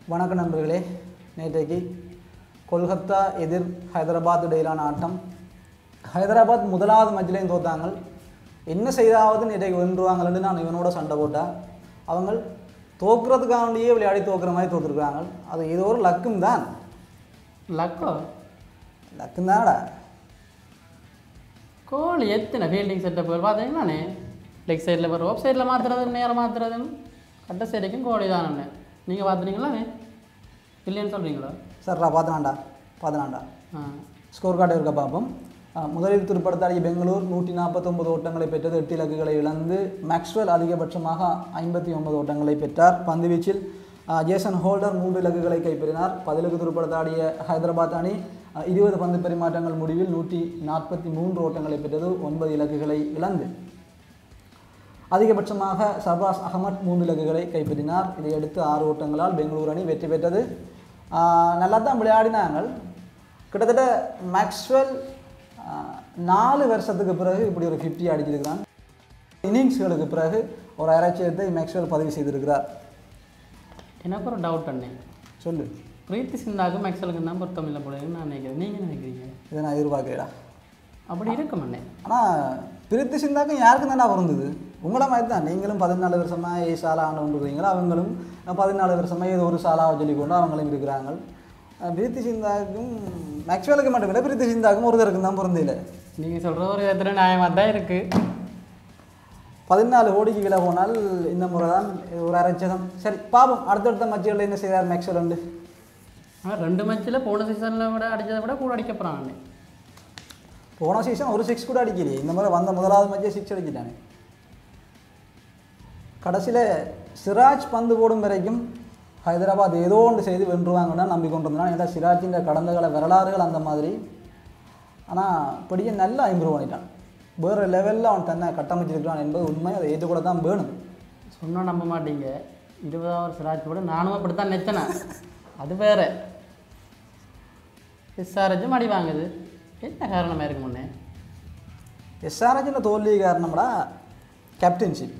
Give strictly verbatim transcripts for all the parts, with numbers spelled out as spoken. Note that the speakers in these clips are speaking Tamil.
வணக்கம் நண்பர்களே. நேற்றைக்கு கொல்கத்தா எதிர் ஹைதராபாத் இடையிலான ஆட்டம். ஹைதராபாத் முதலாவது மேட்ச்லேயும் தோத்தாங்க. என்ன செய்தாவது நேற்றைக்கு வென்றுவாங்கன்னு நான் இவனோட சண்டை போட்டேன். அவங்க தோக்குறதுக்காண்டியே விளையாடி தோக்குற மாதிரி தோற்றுருக்குறாங்க. அது ஏதோ ஒரு லக்கும் தான். லக்கோ லக்கும் தானடா. கோலி எத்தனை ஃபீல்டிங் செட்டப்புகள் பார்த்தீங்கன்னாண்ணே, லெக் சைடில் வரும், ஆஃப் சைடில் மாற்றுறது, நேரம் மாற்றுறதுன்னு கட்ட சைடுக்கும் கோலி தானே. நீங்கள் பார்த்துறீங்களாண்ணே? இல்லைன்னு சொல்கிறீங்களா? சார் நான் பார்த்தனாண்டா பார்த்தனாண்டா ஆ ஸ்கோர் கார்டு இருக்க பார்ப்போம். முதலில் துடுப்படுத்தாடிய பெங்களூர் நூற்றி நாற்பத்தொம்பது ஓட்டங்களை பெற்றது. எட்டு இலக்குகளை இழந்து மேக்ஸ்வெல் அதிகபட்சமாக ஐம்பத்தி ஒன்பது ஓட்டங்களை பெற்றார். பந்துவீச்சில் ஜேசன் ஹோல்டர் மூன்று இலக்குகளை கைப்பற்றினார். பதிலுக்கு துடுப்படுத்தாடிய ஹைதராபாத் அணி இருபது பந்து பரிமாற்றங்கள் முடிவில் நூற்றி நாற்பத்தி மூன்று ஓட்டங்களை பெற்றது. ஒன்பது இலக்குகளை இழந்து அதிகபட்சமாக சர்பாஸ் அகமட் மூன்று இலக்குகளை கைப்பற்றினார். இதையடுத்து ஆறு ஓட்டங்களால் பெங்களூர் அணி வெற்றி பெற்றது. நல்லா தான் விளையாடினாங்க. கிட்டத்தட்ட மேக்ஸ்வெல் நாலு வருஷத்துக்கு பிறகு இப்படி ஒரு ஃபிஃப்டி அடிச்சிருக்கிறான். இன்னிங்ஸ்களுக்கு பிறகு ஒரு அரைச்சியத்தை மேக்ஸ்வெல் பதிவு செய்திருக்கிறார். எனக்கு ஒரு டவுட் அண்ணே, சொல்லு. பிரீத்தி சிந்தாவுக்கு மேக்ஸ்வெலுக்கு தான் பொருத்தம் இல்லை போலன்னு நான் நினைக்கிறேன். நீங்கள் நினைக்கிறீங்க? இதை நான் எதிர்பார்க்கிறேடா. அப்படி இருக்கும் அண்ணே. ஆனால் பிரீத்தி சிந்தாக்கும் யாருக்கும் தானே பிறந்தது? உங்களை மாதிரி தான். நீங்களும் பதினாலு வருஷமாக ஏ சாலா ஆண்டு கொண்டுருக்கீங்களா, அவங்களும் பதினாலு வருஷமாக ஏதோ ஒரு சாலாவை சொல்லிக்கொண்டு அவங்களும் இருக்கிறாங்க. பிரீத்தி சிந்தாவுக்கும் மேக்ஸ்வெலுக்கு மட்டும் இல்லை, பிரீத்தி சிந்தாவுக்கும் ஒருத்தருக்கும் தான் பிறந்தில்லை. நீங்கள் சொல்கிற ஒரு விதத்தில் நியாயமாக தான் இருக்குது. பதினாலு கோடிக்கு விலை போனால் இந்த முறை தான் ஒரு அரைச்சகம். சரி பாப்போம் அடுத்தடுத்த மட்சுகளில் என்ன செய்தார் மேக்ஸ்வெல் உண்டு. ஆனால் ரெண்டு மேட்சில் போன சீசனில் விட அடித்ததை விட கூட அடிக்க போகிறாங்க. போன சீசன் ஒரு சிக்ஸ் கூட அடிக்கலையே. இந்த மாதிரி வந்த முதலாவது மேட்சே சிக்ஸ் அடிச்சிட்டானே. கடைசியில் சிராஜ் பந்து போடும் வரைக்கும் ஹைதராபாத் ஏதோ ஒன்று செய்து வென்றுவாங்கன்னா நம்பிக்கொண்டிருந்தான். ஏன்னா சிராஜின் கடந்த கால வரலாறுகள் அந்த மாதிரி. ஆனால் இப்படியே நல்லா இம்ப்ரூவ் பண்ணிட்டான். வேறு லெவலில் அவன் தன்னை கட்டமைச்சிருக்கிறான் என்பது உண்மை. அதை ஏற்றுக்கூட தான் வேணும். சொன்னால் நம்ப மாட்டீங்க, இருபதாவது சிராஜ் கூட நானும் அப்படி தான் நினைச்சேன். அது வேறு எஸ்ஆர்ஹெச்சும் அடி வாங்குது. என்ன காரணமாக இருக்கு முன்னே? எஸ்ஆர்ஹெச்சில் தோல்வி காரணம்டா கேப்டன்ஷிப்.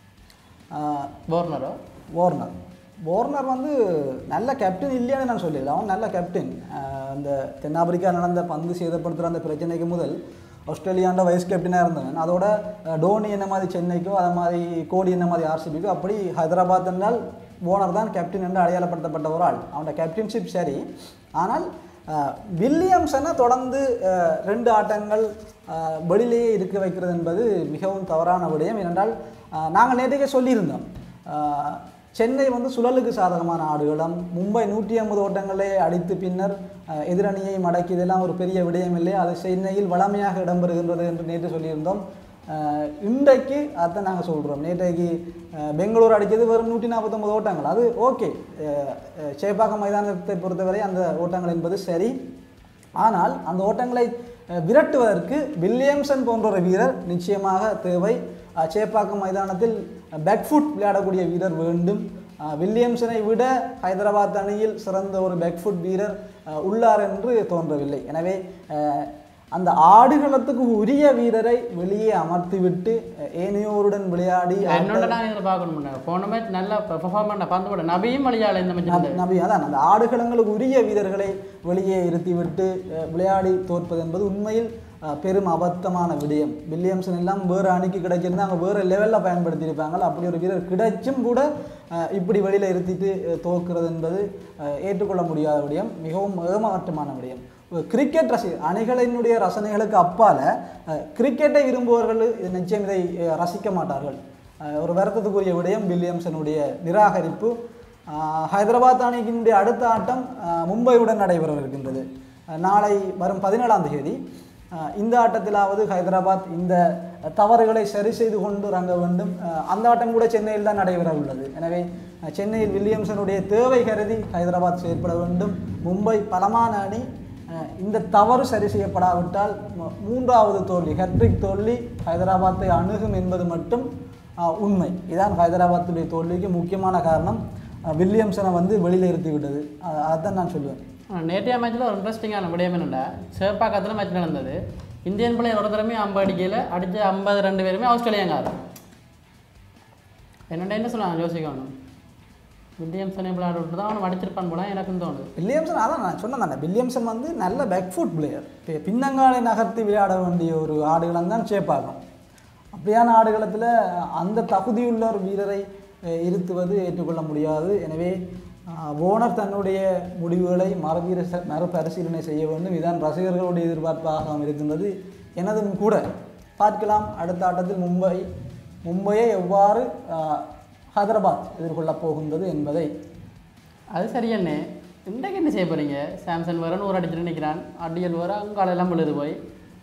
வார்னரோ வார்னர் வார்னர் வந்து நல்ல கேப்டன் இல்லையான்னு நான் சொல்லிடல. அவன் நல்ல கேப்டன். அந்த தென்னாப்பிரிக்கா நடந்த பந்து சேதப்படுத்துகிற அந்த பிரச்சனைக்கு முதல் ஆஸ்திரேலியாண்ட வைஸ் கேப்டனாக இருந்தவன். அதோட டோனி என்ன மாதிரி சென்னைக்கோ, அதை மாதிரி கோலி என்ன மாதிரி ஆர்சிபிக்கோ, அப்படி ஹைதராபாத் என்றால் வார்னர் தான் கேப்டன் என்று அடையாளப்படுத்தப்பட்ட ஒரு ஆள். அவனோட கேப்டன்ஷிப் சரி. ஆனால் வில்லியம்சனை தொடர்ந்து ரெண்டு ஆட்டங்கள் வெளியிலேயே இருக்க வைக்கிறது என்பது மிகவும் தவறான விடயம். ஏனென்றால் நாங்கள் நேற்றைக்கே சொல்லியிருந்தோம், சென்னை வந்து சுழலுக்கு சாதகமான ஆடுகளம். மும்பை நூற்றி ஐம்பது ஓட்டங்களே அடித்து பின்னர் எதிரணியை மடக்கி இதெல்லாம் ஒரு பெரிய விடயம் இல்லை, அது சென்னையில் வளமையாக இடம்பெறுகின்றது என்று நேற்று சொல்லியிருந்தோம். இன்றைக்கு அதை நாங்கள் சொல்கிறோம். நேற்றைக்கு பெங்களூர் அடித்தது வெறும் நூற்றி நாற்பத்தொம்பது ஓட்டங்கள். அது ஓகே, சேப்பாக்கம் மைதானத்தை பொறுத்தவரை அந்த ஓட்டங்கள் என்பது சரி. ஆனால் அந்த ஓட்டங்களை விரட்டுவதற்கு வில்லியம்சன் போன்ற ஒரு வீரர் நிச்சயமாக தேவை. சேப்பாக்கம் மைதானத்தில் பேக்ஃபுட் விளையாடக்கூடிய வீரர் வேண்டும். வில்லியம்சனை விட ஹைதராபாத் அணியில் சிறந்த ஒரு பேக்ஃபுட் வீரர் உள்ளார் என்று தோன்றவில்லை. எனவே அந்த ஆடுகளத்துக்கு உரிய வீரரை வெளியே அமர்த்திவிட்டு ஏனையோருடன் விளையாடி போன மேட்ச் நல்லா பெர்ஃபார்ம் பண்ண பந்து போட நபியும் வழியால் இந்த மேட்ச் நபி அதான் அந்த ஆடுகளங்களுக்கு உரிய வீரர்களை வெளியே இருத்திவிட்டு விளையாடி தோற்பது என்பது உண்மையில் பெரும் அபத்தமான விடயம். வில்லியம்சன் எல்லாம் வேறு அணிக்கு கிடைச்சிருந்தா அவங்க வேறு லெவலில் பயன்படுத்தியிருப்பாங்க. அப்படி ஒரு வீரர் கிடைச்சும் கூட இப்படி வெளியில் இருத்திட்டு தோற்கிறது என்பது ஏற்றுக்கொள்ள முடியாத விடயம், மிகவும் ஏமாற்றமான விடயம். கிரிக்கெட் ரசி அணிகளினுடைய ரசனைகளுக்கு அப்பால் கிரிக்கெட்டை விரும்புபவர்கள் இது நிச்சயம் இதை ரசிக்க மாட்டார்கள். ஒரு வருத்தத்துக்குரிய விடயம் வில்லியம்சனுடைய நிராகரிப்பு. ஹைதராபாத் அணியினுடைய அடுத்த ஆட்டம் மும்பையுடன் நடைபெற இருக்கின்றது நாளை வரும் பதினேழாம் தேதி. இந்த ஆட்டத்திலாவது ஹைதராபாத் இந்த தவறுகளை சரி செய்து கொண்டு இறங்க வேண்டும். அந்த ஆட்டம் கூட சென்னையில் தான் நடைபெற உள்ளது. எனவே சென்னையில் வில்லியம்சனுடைய தேவை கருதி ஹைதராபாத் செயற்பட வேண்டும். மும்பை பலமான அணி. இந்த தவறு சரி செய்யப்படாவிட்டால் மூன்றாவது தோல்வி, ஹேட்ரிக் தோல்வி ஹைதராபாத்தை அணுகும் என்பது மட்டும் உண்மை. இதான் ஹைதராபாத்துடைய தோல்விக்கு முக்கியமான காரணம். வில்லியம்சனை வந்து வெளியில் இருத்தி விட்டது. அதுதான் நான் சொல்லுவேன். நேற்றைய மேட்ச்சில் ஒரு இன்ட்ரெஸ்டிங்கான விடயம் என்னென்னா, சேப்பாக்கத்தில் மேட்ச் நடந்தது. இந்தியன் பிளேயர் ஒரு தரமே ஐம்பது அடிக்கையில் அடித்த ஐம்பது ரெண்டு பேருமே ஆஸ்திரேலியாங்காரர். என்னென்ன என்ன சொல்லுவாங்க யோசிக்கணும். வில்லியம்சனை விளையாட விட்டு தான் அவனை அடிச்சிருப்பான் போல எனக்கும் தோணுது. வில்லியம்சன் அதான் நான் சொன்னேன் தானே, வில்லியம்சன் வந்து நல்ல பேக் ஃபுட் பிளேயர். பின்னங்காலை நகர்த்தி விளையாட வேண்டிய ஒரு ஆடுகளம் தான் சேப்பாகும். அப்படியான ஆடுகளத்தில் அந்த தகுதியுள்ள ஒரு வீரரை இருத்துவது ஏற்றுக்கொள்ள முடியாது. எனவே ஓனர் தன்னுடைய முடிவுகளை மறுபீர மறுபரிசீலனை செய்ய வேண்டும். இதுதான் ரசிகர்களுடைய எதிர்பார்ப்பாக இருக்கின்றது. எனதும் கூட. பார்க்கலாம் அடுத்த ஆட்டத்தில் மும்பை மும்பையை எவ்வாறு ஹைதராபாத் எதிர்கொள்ளப் போகின்றது என்பதை. அது சரியண்ணே. இன்றைக்கு என்ன செய்ய போகிறீங்க? சாம்சன் வர நூறு அடிச்சுட்டு நிற்கிறான், அடியல் வர அங்காலெல்லாம் விழுது போய்.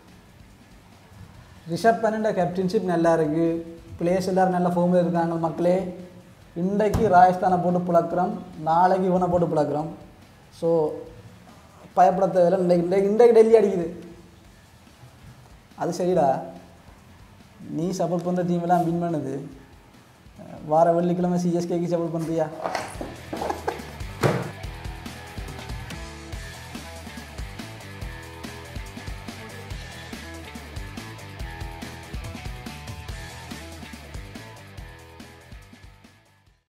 ரிஷப் பண்ட கேப்டன்ஷிப் நல்லா இருக்குது, பிளேயர்ஸ் எல்லோரும் நல்ல ஃபார்மில் இருக்காங்க. மக்களே இன்றைக்கு ராஜஸ்தானை போட்டு பிளக்கிறோம், நாளைக்கு இவனை போட்டு பிளக்கிறோம். ஸோ பயப்பட தேவையில்லை. இன்றைக்கு இன்றைக்கு இன்றைக்கு டெல்லி அடிக்குது. அது சரிடா, நீ சப்போர்ட் பண்ணுற டீம் எல்லாம் வின் பண்ணுது. வார வெள்ளிக்கிழமை சிஎஸ்கேக்கு சப்போர்ட் பண்ணுறியா?